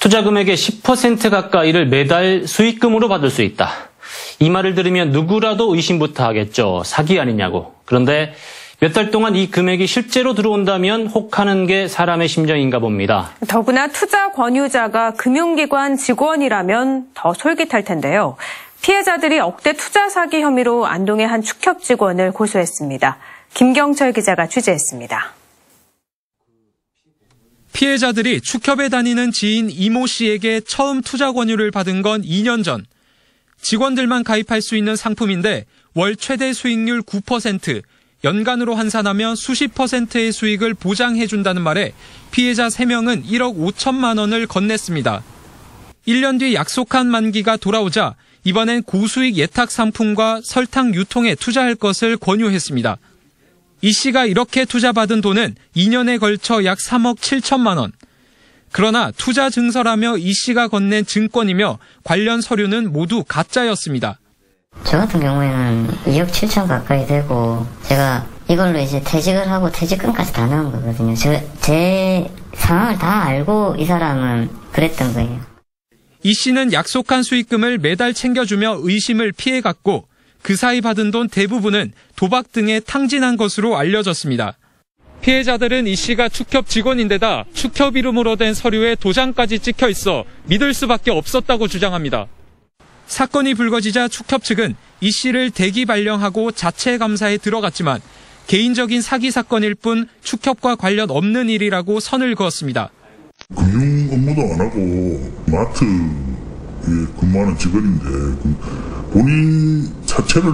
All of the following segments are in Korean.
투자 금액의 10% 가까이를 매달 수익금으로 받을 수 있다. 이 말을 들으면 누구라도 의심부터 하겠죠. 사기 아니냐고. 그런데 몇 달 동안 이 금액이 실제로 들어온다면 혹하는 게 사람의 심정인가 봅니다. 더구나 투자 권유자가 금융기관 직원이라면 더 솔깃할 텐데요. 피해자들이 억대 투자 사기 혐의로 안동의 한 축협 직원을 고소했습니다. 김경철 기자가 취재했습니다. 피해자들이 축협에 다니는 지인 이모 씨에게 처음 투자 권유를 받은 건 2년 전. 직원들만 가입할 수 있는 상품인데 월 최대 수익률 9%, 연간으로 환산하면 수십 %의 수익을 보장해준다는 말에 피해자 3명은 1억 5천만 원을 건넸습니다. 1년 뒤 약속한 만기가 돌아오자 이번엔 고수익 예탁 상품과 설탕 유통에 투자할 것을 권유했습니다. 이 씨가 이렇게 투자받은 돈은 2년에 걸쳐 약 3억 7천만 원. 그러나 투자 증서라며 이 씨가 건넨 증권이며 관련 서류는 모두 가짜였습니다. 저 같은 경우에는 2억 7천 가까이 되고 제가 이걸로 이제 퇴직을 하고 퇴직금까지 다 넣은 거거든요. 제 상황을 다 알고 이 사람은 그랬던 거예요. 이 씨는 약속한 수익금을 매달 챙겨주며 의심을 피해갔고 그 사이 받은 돈 대부분은 도박 등에 탕진한 것으로 알려졌습니다. 피해자들은 이 씨가 축협 직원인데다 축협 이름으로 된 서류에 도장까지 찍혀 있어 믿을 수밖에 없었다고 주장합니다. 사건이 불거지자 축협 측은 이 씨를 대기 발령하고 자체 감사에 들어갔지만 개인적인 사기 사건일 뿐 축협과 관련 없는 일이라고 선을 그었습니다. 금융 업무도 안 하고 마트에 근무하는 직원인데 본인 자체를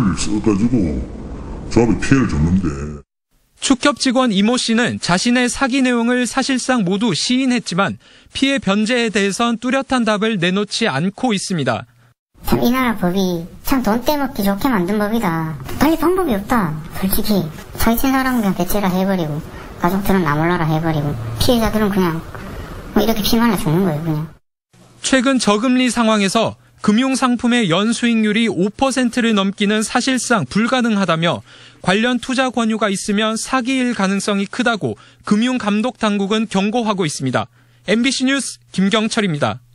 써가지고 조합에 피해를 줬는데. 축협 직원 이모 씨는 자신의 사기 내용을 사실상 모두 시인했지만 피해 변제에 대해선 뚜렷한 답을 내놓지 않고 있습니다. 참 이 나라 법이 참 돈 떼먹기 좋게 만든 법이다. 달리 방법이 없다. 솔직히 자기 친 사람은 그냥 대체라 해버리고 가족들은 나 몰라라 해버리고 피해자들은 그냥 이렇게 피말라 죽는 거예요. 그냥. 최근 저금리 상황에서 금융상품의 연수익률이 5%를 넘기는 사실상 불가능하다며 관련 투자 권유가 있으면 사기일 가능성이 크다고 금융감독당국은 경고하고 있습니다. MBC 뉴스 김경철입니다.